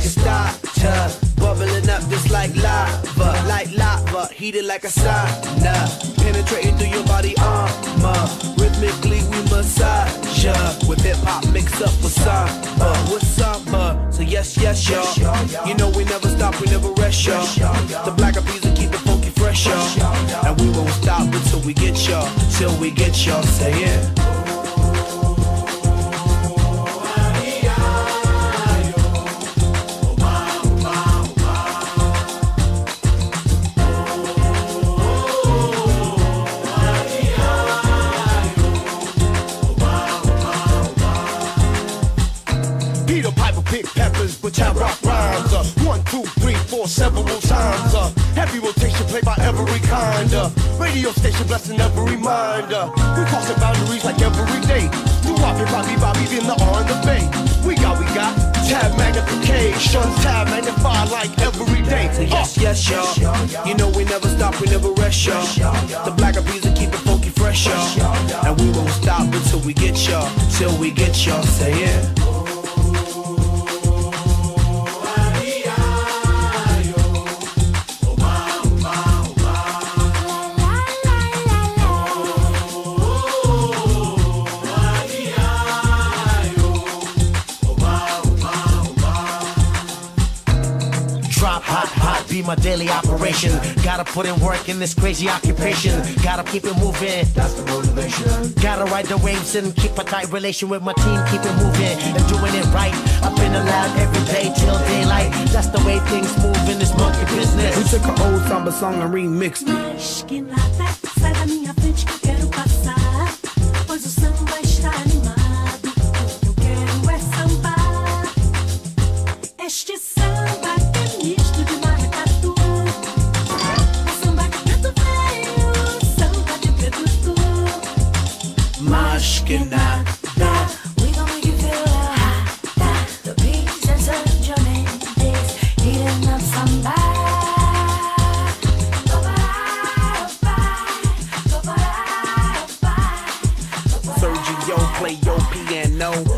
a starter, bubbling up just like lava, heated like a sauna, penetrating through your body armor. Rhythmically we massage ya, with hip hop mixed up with samba, So yes, y'all. You know we never stop, we never rest, y'all. The Black Eyed Peas will keep it funky fresh, y'all. And we won't stop until we get y'all, till we get y'all. Say yeah. Peter Piper pick peppers, but I rock rhymes. 1, 2, 3, 4, several times. Heavy rotation played by every kind. Radio station blessing every mind. We crossing boundaries like every day. New Bobby in the R and the Bay. We got tab magnification, tab magnified like every day. So yes, y'all. You know we never stop, we never rest, y'all. The Black Eyed Peas will keep it funky fresh, y'all. And we won't stop until we get y'all, till we get y'all. Say yeah. Hot, be my daily operation. Gotta put in work in this crazy occupation. Gotta keep it moving, that's the motivation. Gotta ride the waves and keep a tight relation with my team. Keep it moving and doing it right. Up in the lab every day till daylight. That's the way things move in this monkey business. We took an old samba song and remixed it. Mas que nada, sai da minha frente que eu quero passar. Pois o samba está animado. Eu quero é sambar. Este samba é misto de maracatu. O samba de preto veio, samba de preto tu. Mas que nada. We gon' make you feel hot. The beats and Sergio Mendes heating up samba. Sergio, play your piano.